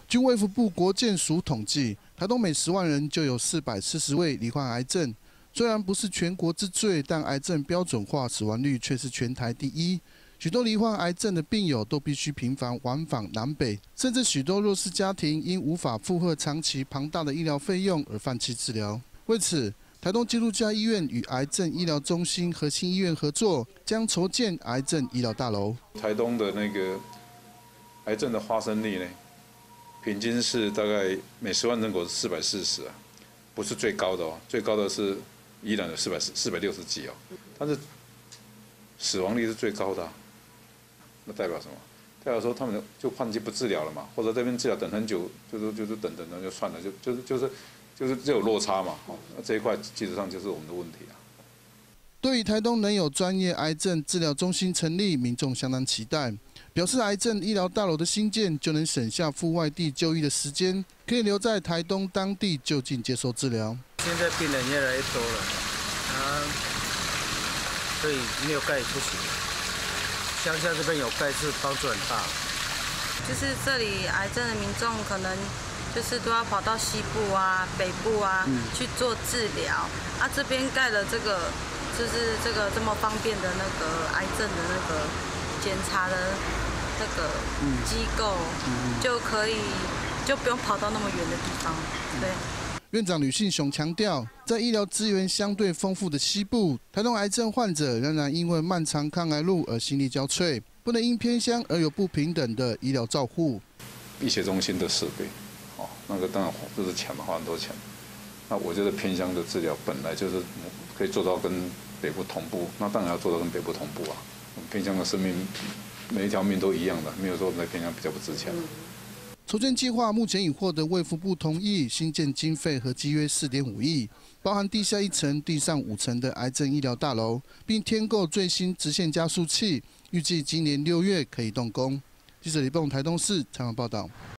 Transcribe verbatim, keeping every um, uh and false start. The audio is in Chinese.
据卫福部国健署统计，台东每十万人就有四百四十位罹患癌症。虽然不是全国之最，但癌症标准化死亡率却是全台第一。许多罹患癌症的病友都必须频繁往返南北，甚至许多弱势家庭因无法负荷长期庞大的医疗费用而放弃治疗。为此，台东基督教医院与癌症医疗中心核心医院合作，将筹建癌症医疗大楼。 台东的那个癌症的发生率呢，平均是大概每十万人口是四百四十啊，不是最高的哦，最高的是宜兰有四百四百六十几哦，但是死亡率是最高的、啊，那代表什么？代表说他们就放弃不治疗了嘛，或者这边治疗等很久，就是就是等等等就算了，就就是就是就是就有落差嘛，哦，那这一块基本上就是我们的问题啊。 对于台东能有专业癌症治疗中心成立，民众相当期待，表示癌症医疗大楼的兴建就能省下赴外地就医的时间，可以留在台东当地就近接受治疗。 现在病人越来越多了，啊，所以没有盖不行。乡下这边有盖是帮助很大。 就是这里癌症的民众可能就是都要跑到西部啊、北部啊、嗯、去做治疗，啊这边盖了这个。就是这个这么方便的那个癌症的那个检查的那个机构，嗯、就可以就不用跑到那么远的地方。对。 院长吕信雄强调，在医疗资源相对丰富的西部，台东癌症患者仍然因为漫长抗癌路而心力交瘁，不能因偏乡而有不平等的医疗照护。 医学中心的设备，哦，那个当然就是钱嘛，花很多钱。那我觉得偏乡的治疗本来就是可以做到跟北部同步，那当然要做到跟北部同步啊。偏乡的生命每一条命都一样的，没有说在偏乡比较不值钱。 筹建计划目前已获得卫福部同意，新建经费合计约四点五亿，包含地下一层、地上五层的癌症医疗大楼，并添购最新直线加速器，预计今年六月可以动工。记者李蹦台东市采访报道。